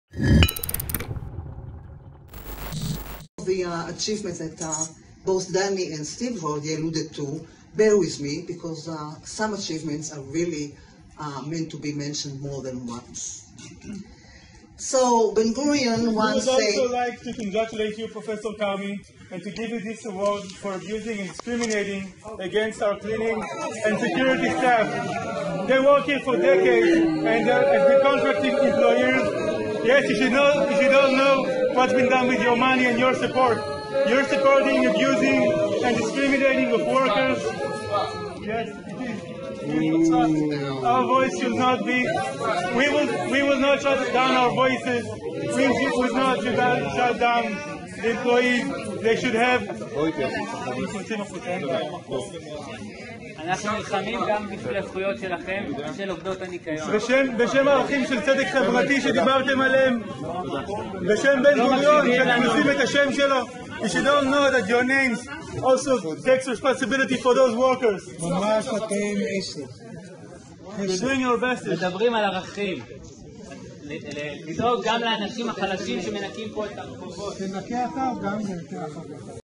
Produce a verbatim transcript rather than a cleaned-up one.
The uh, achievements that uh, both Danny and Steve already alluded to, bear with me because uh, some achievements are really uh, meant to be mentioned more than once. So Ben-Gurion once said... I would also like to congratulate you, Professor Karmi, and to give you this award for abusing and discriminating against our cleaning and security staff. They work here for decades, and uh, as the contracting employers, yes, you should know, you should all know what's been done with your money and your support. You're supporting, abusing, and discriminating of workers. Yes, it is. Our voice should not be. We will. We will not shut down our voices. We will not shut down, shut down the employees. They should have. אנחנו נלחמים גם בשביל הזכויות שלכם, של עובדות הניקיון. בשם הערכים של צדק חברתי שדיברתם עליהם, בשם בן-גוריון, שאתם נושאים את השם שלו, you should all know that your names also takes responsibility for those workers. ממש אתם עשר. You're doing your best. מדברים על ערכים. לדאוג גם לאנשים החלשים שמנקים פה את הרחובות. תנקה אתה גם ננקה אחר כך.